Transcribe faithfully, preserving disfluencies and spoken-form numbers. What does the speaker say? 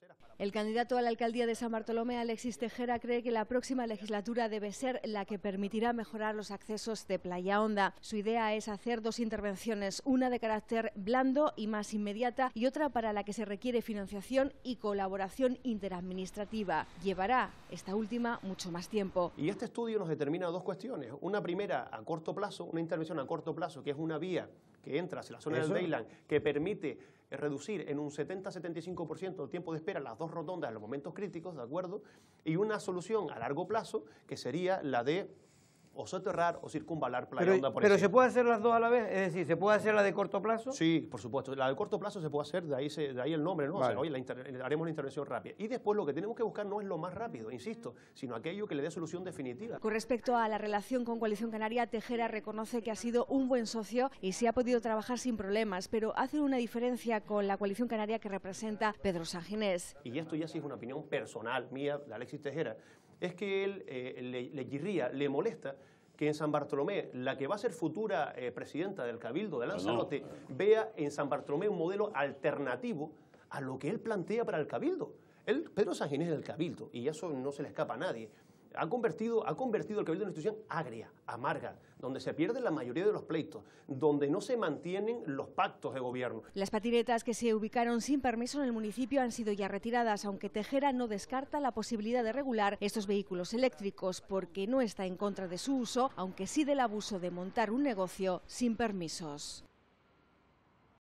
El candidato a la alcaldía de San Bartolomé, Alexis Tejera, cree que la próxima legislatura debe ser la que permitirá mejorar los accesos de Playa Honda. Su idea es hacer dos intervenciones, una de carácter blando y más inmediata y otra para la que se requiere financiación y colaboración interadministrativa. Llevará esta última mucho más tiempo. Y este estudio nos determina dos cuestiones. Una primera a corto plazo, una intervención a corto plazo, que es una vía que entra hacia la zona Eso. del Dayland, que permite reducir en un setenta a setenta y cinco por ciento el tiempo de espera en las dos rotondas en los momentos críticos, ¿de acuerdo? Y una solución a largo plazo, que sería la de o soterrar o circunvalar Playa Pero, Honda por pero encima. ¿se puede hacer las dos a la vez? Es decir, ¿se puede hacer la de corto plazo? Sí, por supuesto. La de corto plazo se puede hacer, de ahí, se, de ahí el nombre, ¿no? Vale. O sea, oye, la inter, haremos la intervención rápida. Y después lo que tenemos que buscar no es lo más rápido, insisto, sino aquello que le dé solución definitiva. Con respecto a la relación con Coalición Canaria, Tejera reconoce que ha sido un buen socio y se ha podido trabajar sin problemas, pero hace una diferencia con la Coalición Canaria que representa Pedro Sanginés. Y esto ya sí es una opinión personal mía, de Alexis Tejera, es que él eh, le, le chirría, le molesta que en San Bartolomé, la que va a ser futura eh, presidenta del Cabildo de Lanzarote, no, no. vea en San Bartolomé un modelo alternativo a lo que él plantea para el Cabildo. Él, Pedro Sanginés es del Cabildo, y eso no se le escapa a nadie. Ha convertido, ha convertido el Cabildo en una institución agria, amarga, donde se pierden la mayoría de los pleitos, donde no se mantienen los pactos de gobierno. Las patinetas que se ubicaron sin permiso en el municipio han sido ya retiradas, aunque Tejera no descarta la posibilidad de regular estos vehículos eléctricos, porque no está en contra de su uso, aunque sí del abuso de montar un negocio sin permisos.